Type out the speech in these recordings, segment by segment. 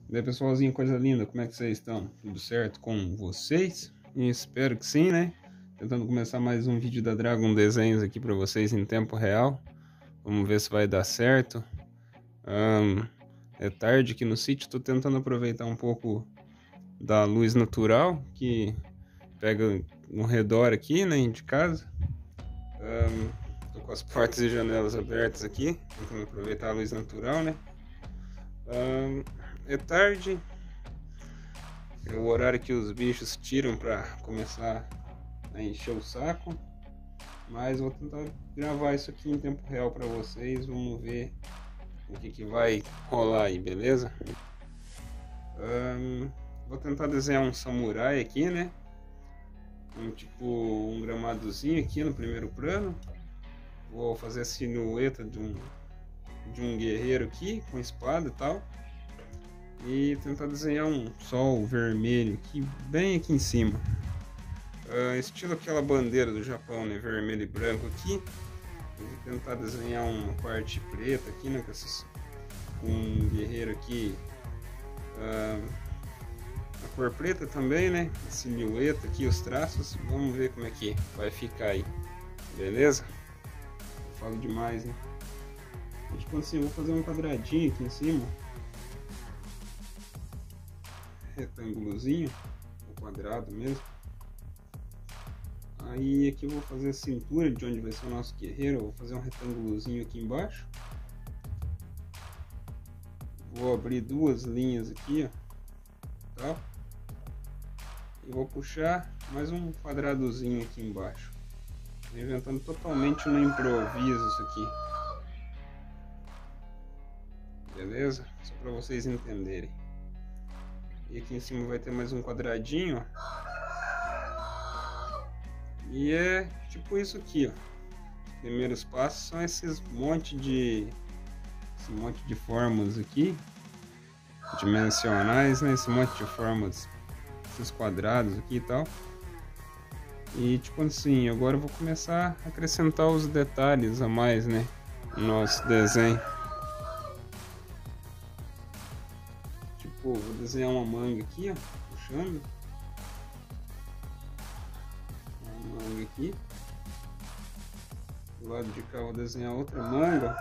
E aí, pessoalzinho, coisa linda, como é que vocês estão? Tudo certo com vocês? E espero que sim, né? Tentando começar mais um vídeo da Dragon Desenhos aqui para vocês em tempo real. Vamos ver se vai dar certo. É tarde aqui no sítio, tô tentando aproveitar um pouco da luz natural que pega no redor aqui, né, de casa. Tô com as portas e janelas abertas aqui, tentando aproveitar a luz natural, né? É tarde, é o horário que os bichos tiram para começar a encher o saco, mas vou tentar gravar isso aqui em tempo real para vocês. Vamos ver o que vai rolar aí, beleza? Vou tentar desenhar um samurai aqui, né? Um gramadozinho aqui no primeiro plano. Vou fazer a silhueta de um guerreiro aqui com espada e tal, e tentar desenhar um sol vermelho aqui, bem aqui em cima, estilo aquela bandeira do Japão, né, vermelho e branco aqui. Vou tentar desenhar uma parte preta aqui, né, com um guerreiro aqui, a cor preta também, né, a silhueta aqui, os traços. Vamos ver como é que vai ficar aí, beleza? Eu falo demais, né? Tipo assim, vou fazer um quadradinho aqui em cima, retângulozinho, ou quadrado mesmo. Aí aqui eu vou fazer a cintura de onde vai ser o nosso guerreiro. Eu vou fazer um retângulozinho aqui embaixo. Vou abrir duas linhas aqui, ó, tá? E vou puxar mais um quadradozinho aqui embaixo. Tô inventando totalmente no improviso isso aqui. Beleza? Só para vocês entenderem. E aqui em cima vai ter mais um quadradinho, ó. E é tipo isso aqui, ó. Os primeiros passos são esse monte de formas aqui, dimensionais, né? Esse monte de formas, esses quadrados aqui e tal. E tipo assim, agora eu vou começar a acrescentar os detalhes a mais, né, no nosso desenho. Vou desenhar uma manga aqui, ó, puxando uma manga aqui. Do lado de cá vou desenhar outra manga.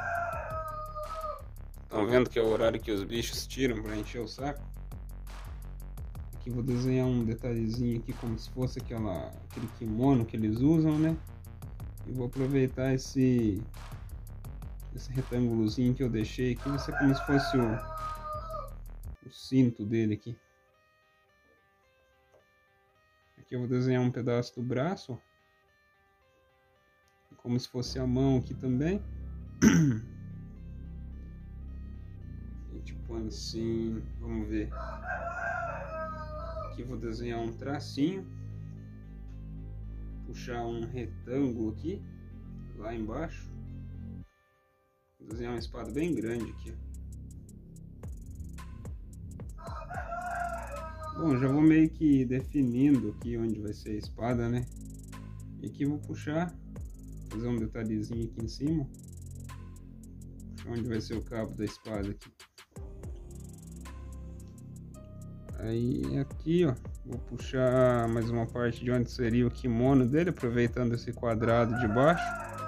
Estão vendo que é o horário que os bichos tiram para encher o saco? Aqui vou desenhar um detalhezinho aqui, como se fosse aquele kimono que eles usam, né? E vou aproveitar esse retângulozinho que eu deixei aqui, vai ser como se fosse o cinto dele aqui. Aqui eu vou desenhar um pedaço do braço, como se fosse a mão aqui também. E tipo assim, vamos ver. Aqui eu vou desenhar um tracinho, puxar um retângulo aqui, lá embaixo. Vou desenhar uma espada bem grande aqui. Bom, já vou meio que definindo aqui onde vai ser a espada, né? E aqui vou puxar, fazer um detalhezinho aqui em cima. Puxar onde vai ser o cabo da espada aqui. Aí aqui, ó, vou puxar mais uma parte de onde seria o kimono dele, aproveitando esse quadrado de baixo.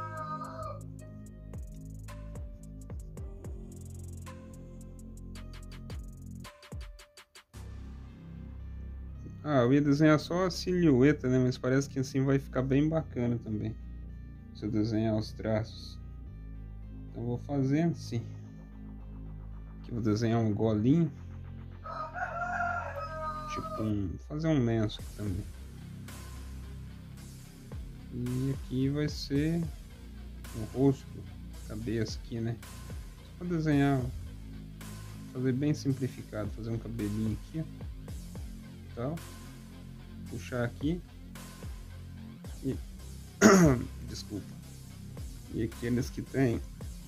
Eu ia desenhar só a silhueta, né? Mas parece que assim vai ficar bem bacana também, se eu desenhar os traços. Então vou fazendo assim. Aqui vou desenhar um golinho, fazer um lenço aqui também. E aqui vai ser o rosto, a cabeça aqui, né? Só pra desenhar, fazer bem simplificado, fazer um cabelinho aqui, ó, tal. Puxar aqui e desculpa. E aqueles que tem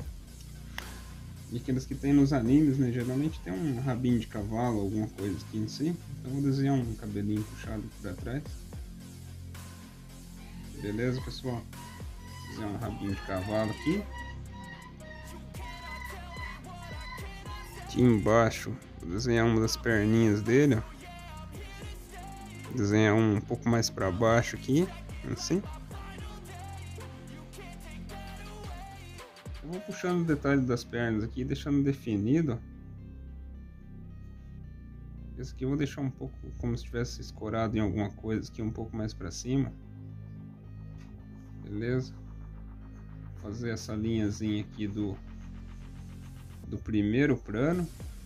nos animes, né, geralmente tem um rabinho de cavalo, alguma coisa aqui em si. Então vou desenhar um cabelinho puxado para trás. Beleza, pessoal? Vou desenhar um rabinho de cavalo aqui. Aqui embaixo Vou desenhar uma das perninhas dele, ó. Desenhar um pouco mais para baixo aqui, assim. Eu vou puxando o detalhe das pernas aqui, deixando definido. Esse aqui eu vou deixar um pouco como se tivesse escorado em alguma coisa aqui, um pouco mais para cima. Beleza? Fazer essa linhazinha aqui do primeiro plano.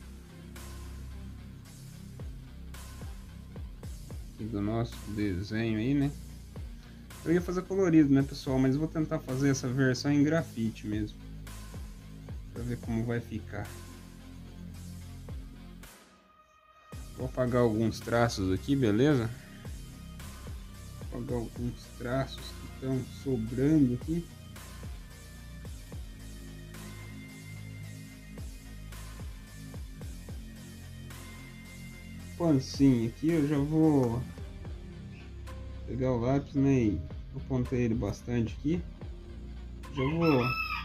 Do nosso desenho aí, né? Eu ia fazer colorido, né, pessoal? Mas eu vou tentar fazer essa versão em grafite mesmo, para ver como vai ficar. Vou apagar alguns traços aqui, beleza? Vou apagar alguns traços que estão sobrando aqui. Pancinha aqui, eu já vou pegar o lápis, né, e apontei ele bastante aqui. Já vou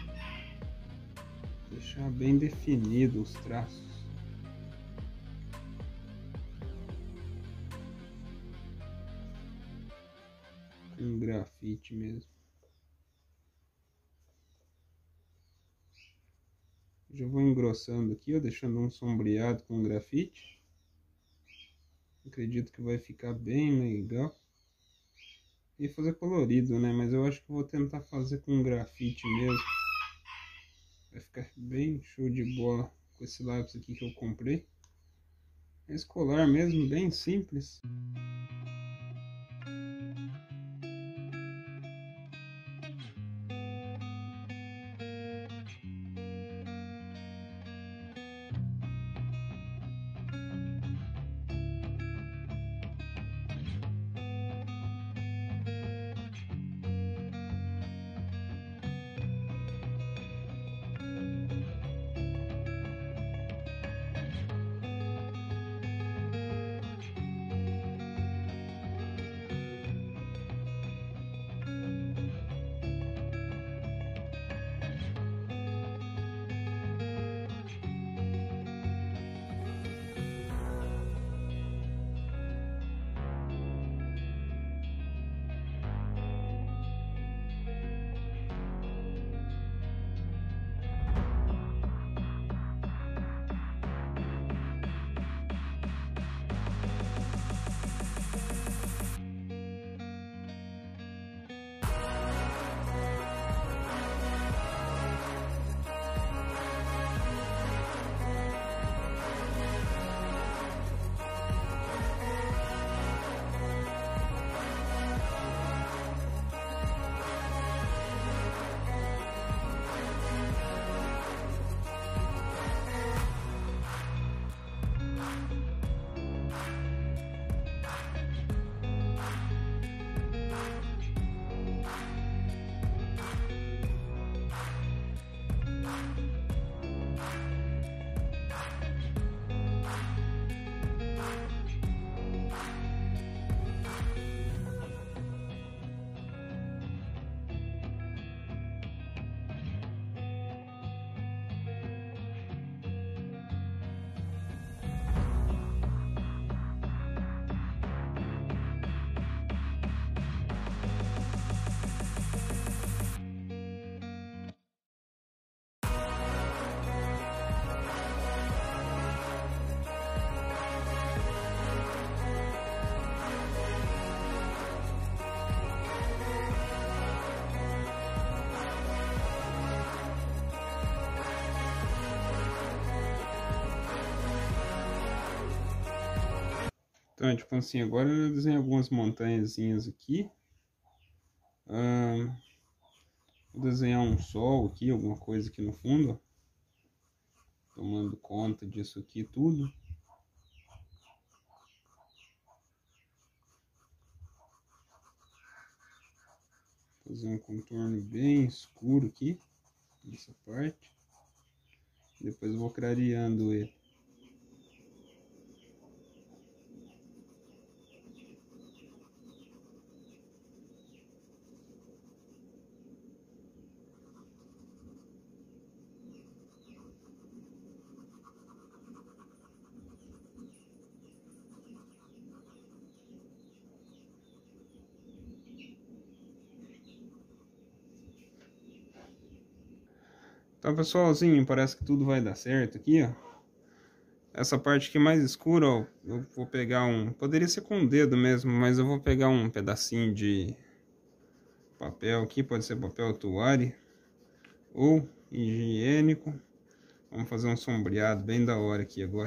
deixar bem definido os traços. Com grafite mesmo. Já vou engrossando aqui, ó, deixando um sombreado com grafite. Acredito que vai ficar bem legal. E fazer colorido, né? Mas eu acho que vou tentar fazer com grafite mesmo. Vai ficar bem show de bola com esse lápis aqui que eu comprei. É escolar mesmo, bem simples. Então, tipo assim, agora eu desenhei algumas montanhazinhas aqui. Vou desenhar um sol aqui, alguma coisa aqui no fundo, ó, tomando conta disso aqui tudo. Fazer um contorno bem escuro aqui, nessa parte. Depois eu vou clareando ele. Então, pessoalzinho, parece que tudo vai dar certo aqui, ó. Essa parte aqui mais escura, ó, eu vou pegar poderia ser com o dedo mesmo, mas eu vou pegar um pedacinho de papel aqui, pode ser papel toalha ou higiênico. Vamos fazer um sombreado bem da hora aqui agora.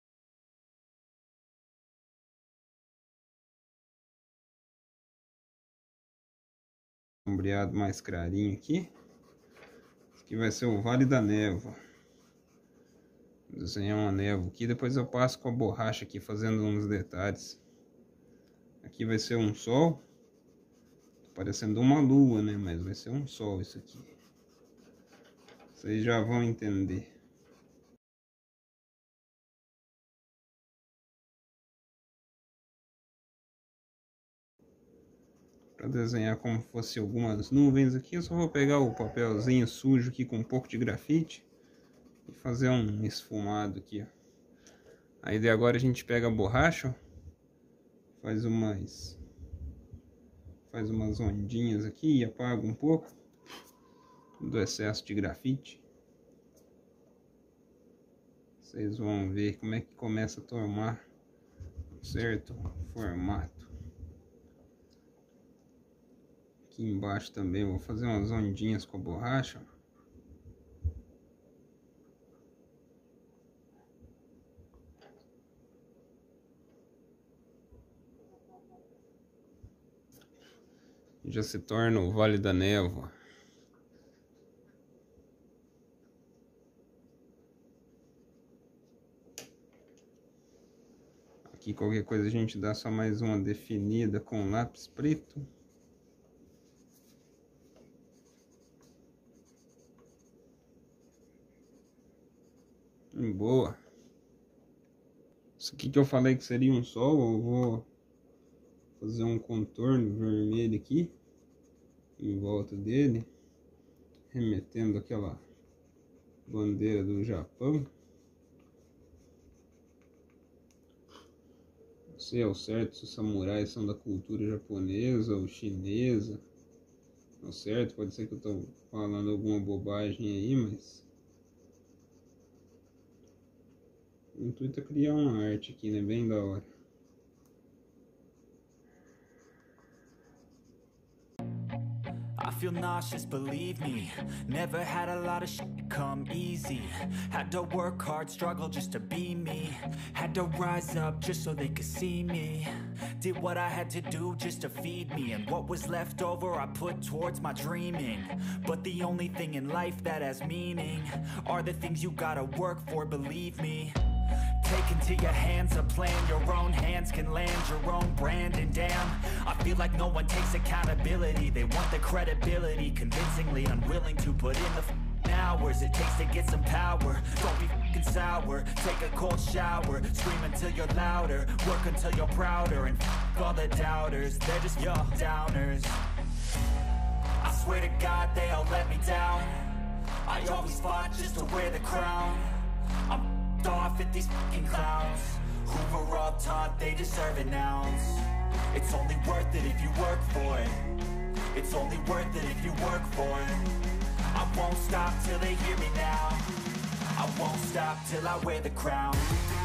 Sombreado mais clarinho aqui. Esse aqui vai ser o Vale da Névoa. Vou desenhar uma névoa aqui, depois eu passo com a borracha aqui fazendo uns detalhes. Aqui vai ser um sol. Tá parecendo uma lua, né? Mas vai ser um sol isso aqui. Vocês já vão entender. Para desenhar como fosse algumas nuvens aqui, eu só vou pegar o papelzinho sujo aqui com um pouco de grafite e fazer um esfumado aqui, ó. Aí de agora a gente pega a borracha, ó, faz umas ondinhas aqui e apaga um pouco do excesso de grafite. Vocês vão ver como é que começa a tomar um certo formato. Aqui embaixo também eu vou fazer umas ondinhas com a borracha. Já se torna o Vale da Névoa. Aqui qualquer coisa a gente dá só mais uma definida com lápis preto. Boa. Isso aqui que eu falei que seria um sol, eu vou fazer um contorno vermelho aqui em volta dele, remetendo aquela bandeira do Japão. Não sei ao certo se os samurais são da cultura japonesa ou chinesa. Não é certo, pode ser que eu estou falando alguma bobagem aí, mas o intuito é criar uma arte aqui, né? Bem da hora. I feel nauseous, believe me. Never had a lot of shit come easy. Had to work hard, struggle just to be me. Had to rise up just so they could see me. Did what I had to do just to feed me. And what was left over I put towards my dreaming. But the only thing in life that has meaning are the things you gotta work for, believe me. Take into your hands a plan, your own hands can land your own brand. And damn, I feel like no one takes accountability. They want the credibility, convincingly unwilling to put in the hours it takes to get some power. Don't be f***ing sour, take a cold shower. Scream until you're louder, work until you're prouder. And f*** all the doubters, they're just your downers. I swear to God they all let me down. I always fought just to wear the crown. I'm off at these fucking clowns who were all taught they deserve an ounce. It's only worth it if you work for it. It's only worth it if you work for it. I won't stop till they hear me now. I won't stop till I wear the crown.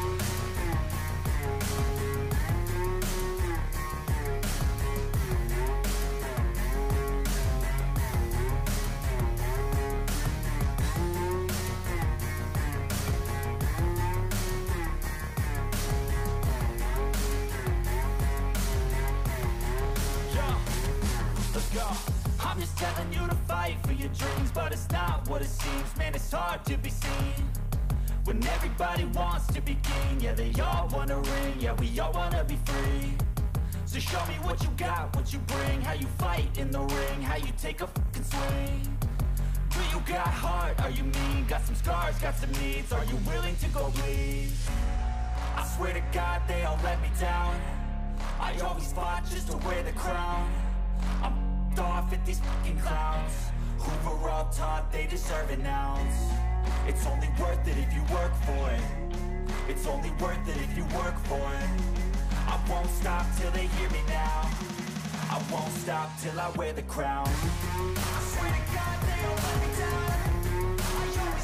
I'm just telling you to fight for your dreams, but it's not what it seems. Man, it's hard to be seen when everybody wants to be king. Yeah, they all wanna ring, yeah, we all wanna be free. So show me what you got, what you bring, how you fight in the ring, how you take a fucking swing. Do you got heart, are you mean? Got some scars, got some needs, are you willing to go bleed? I swear to God they all let me down. I always fought just to wear the crown. I'm off at these fucking clowns who were all taught they deserve an ounce. It's only worth it if you work for it. It's only worth it if you work for it. I won't stop till they hear me now. I won't stop till I wear the crown. I swear to God they all let me down.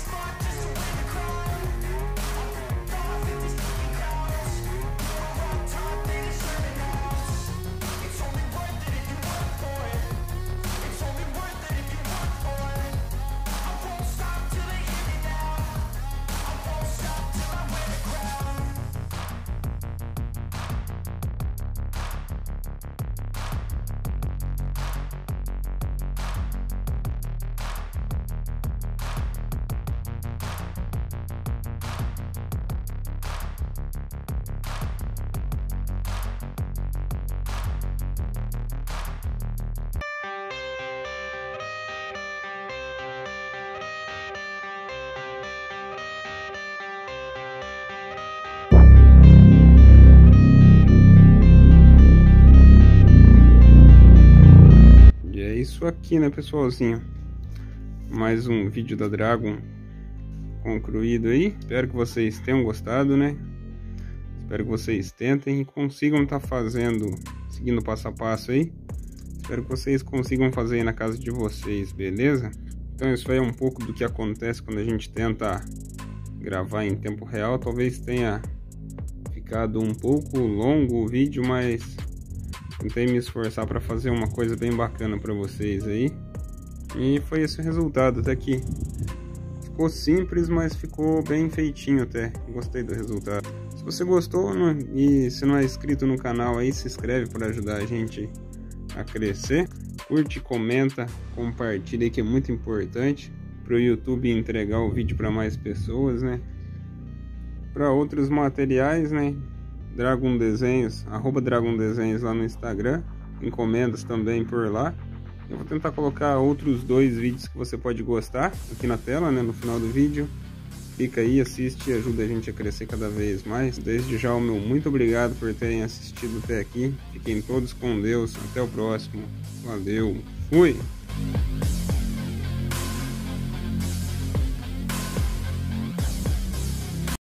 Isso aqui, né, pessoalzinho, mais um vídeo da Dragon concluído aí. Espero que vocês tenham gostado, né? Espero que vocês tentem e consigam estar fazendo, seguindo passo a passo aí. Espero que vocês consigam fazer aí na casa de vocês, beleza? Então isso aí é um pouco do que acontece quando a gente tenta gravar em tempo real. Talvez tenha ficado um pouco longo o vídeo, mas tentei me esforçar para fazer uma coisa bem bacana para vocês aí. E foi esse o resultado até aqui. Ficou simples, mas ficou bem feitinho até. Gostei do resultado. Se você gostou e se não é inscrito no canal aí, se inscreve para ajudar a gente a crescer. Curte, comenta, compartilha, que é muito importante para o YouTube entregar o vídeo para mais pessoas, né? Para outros materiais, né? Dragon Desenhos, @DragonDesenhos lá no Instagram, encomendas também por lá. Eu vou tentar colocar outros 2 vídeos que você pode gostar aqui na tela, né, no final do vídeo. Clica aí, assiste e ajuda a gente a crescer cada vez mais. Desde já o meu muito obrigado por terem assistido até aqui. Fiquem todos com Deus, até o próximo. Valeu, fui!